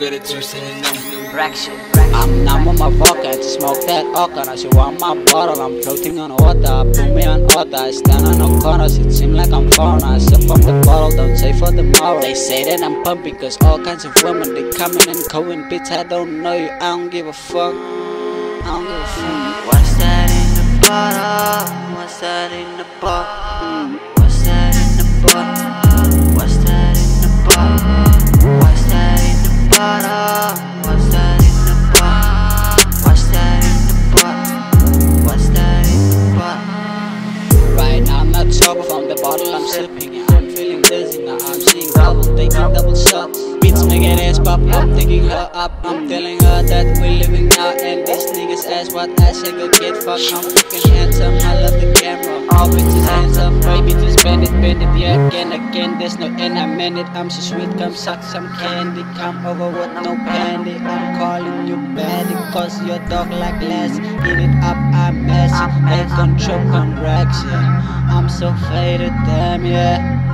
better to send them Fraction. I'm numb on my vodka, to smoke that okra. Now she want my bottle, I'm floating on water. Put me on order, I stand on no corners. It seems like I'm foreign, I sip from the bottle, don't say for tomorrow. They say that I'm pumping, cause all kinds of women, they coming and going. Bitch, I don't know you, I don't give a fuck. I don't give a fuck. What's that in the bottle? What's that in the bottle? What's that in the bottle? What's that in the bottle? What's that in the bottle? What's that in the bottle? What's that in the bottle? What's that in the bottle? Right now I'm not sober from the bottle I'm sipping. I'm feeling dizzy, now I'm seeing double, taking double shots. Beats make that ass pop, I'm taking her up. I'm telling her that we're living now, and this nigga's ass, what ass I go get fucked. I'm fucking handsome, I love the camera. All bitches handsome, baby just bend it, yeah, again, there's no end, I meant it. I'm so sweet, come suck some candy. Come over with no candy. I'm calling you baddie, cause your dog like Lassie. Eat it up, I'm messy, I control, yeah. I'm so faded, damn, yeah.